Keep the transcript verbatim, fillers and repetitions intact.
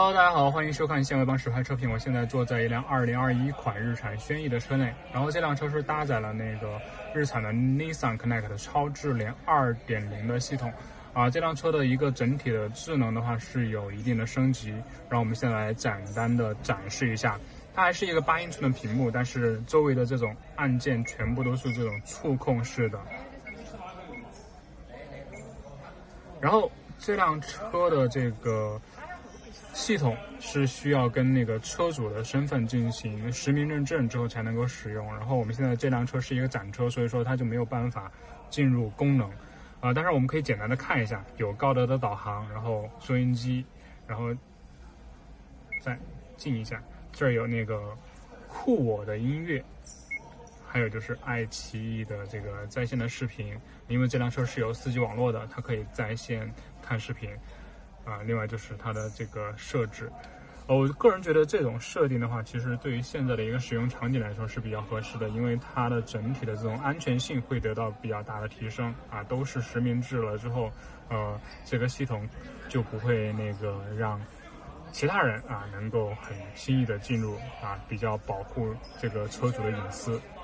Hello， 大家好，欢迎收看现为帮实拍车评。我现在坐在一辆二零二一款日产轩逸的车内，然后这辆车是搭载了那个日产的 Nissan Connect 超智联 二点零 的系统。啊，这辆车的一个整体的智能的话是有一定的升级，让我们现在来简单的展示一下。它还是一个八英寸的屏幕，但是周围的这种按键全部都是这种触控式的。然后这辆车的这个系统是需要跟那个车主的身份进行实名认证之后才能够使用。然后我们现在这辆车是一个展车，所以说它就没有办法进入功能。啊、呃，但是我们可以简单的看一下，有高德的导航，然后收音机，然后再近一下，这儿有那个酷我的音乐，还有就是爱奇艺的这个在线的视频，因为这辆车是有 四 G 网络的，它可以在线看视频。啊，另外就是它的这个设置，呃，我个人觉得这种设定的话，其实对于现在的一个使用场景来说是比较合适的，因为它的整体的这种安全性会得到比较大的提升啊，都是实名制了之后，呃，这个系统就不会那个让其他人啊能够很轻易的进入啊，比较保护这个车主的隐私。